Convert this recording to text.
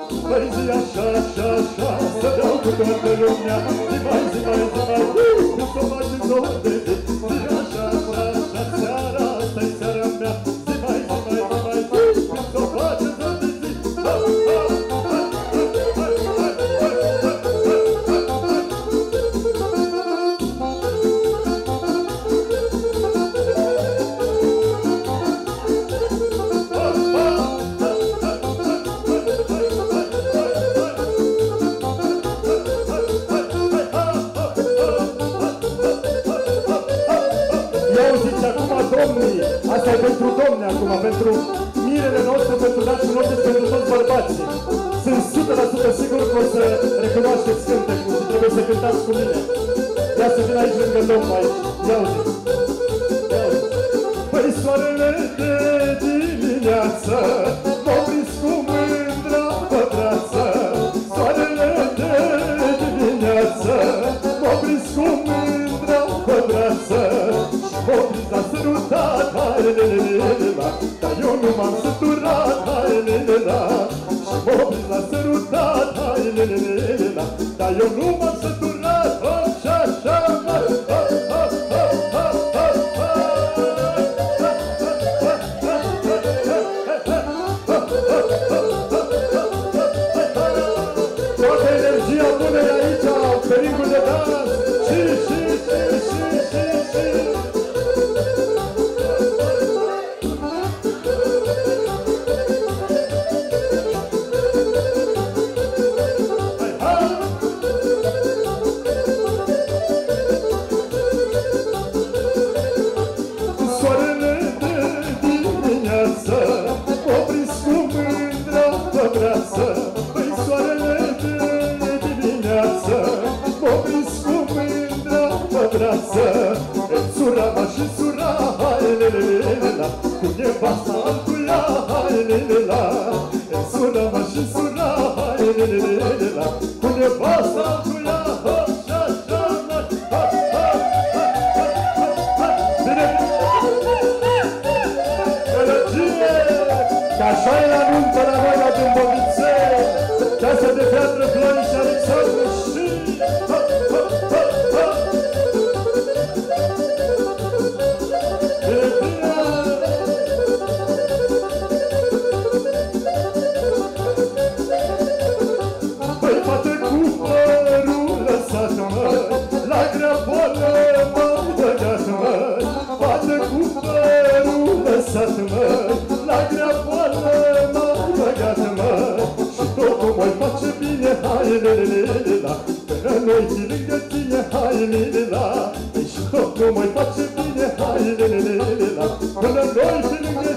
Mai zi așa, așa, așa, să dau cu toată lumea. Zi mai, zi mai, zi mai, când s-o facem două de zi. Zi așa, așa, așa, seara, asta-i seara mea. Zi mai, zi mai, zi mai, când s-o facem două de zi. Domnii, asta e pentru domni acum, pentru mirele noastre, pentru dații noastre, pentru toți bărbații. Sunt 100% sigur că o să recunoașteți cântecul și trebuie să cântați cu mine. Ia să vin aici lângă domnul aici. Ia uite. Ia uite. Păi soarele de dimineață m-a prins cu mândra pe brață. Soarele de dimineață m-a prins cu mândra pe brață. M-a prins la sărutat, hai lelelelelea, dar eu nu m-am săturat, hai lelelelea. Și m-a prins la sărutat, hai lelelelelea, dar eu nu m-am săturat, așa, așa, toată energia bună e aici, pericul de dans, și. Păi soarele de dimineață m-a prins cu mândra pe brață. Sura-mă și sura, hai lelelelea, cu nevasta altuia, hai lelelea. Sura-mă și sura, hai lelelelea, cu nevasta altuia, așa, așa, bine! Gălăgie! Că așa e la nuntă la noi la Dâmboviței, casă de piatră, Flori și Alexandru și... Păi fată cu părul lăsat, măi, la grea boală m-am băgat, măi. Fată cu părul lăsat, măi, la grea boală m-am băgat, măi. Și totul mă face bine, hai lelelelea, până noi fi lângă tine, hai lelelea. Și totul mă face bine, hai lelelelea, până noi fi lângă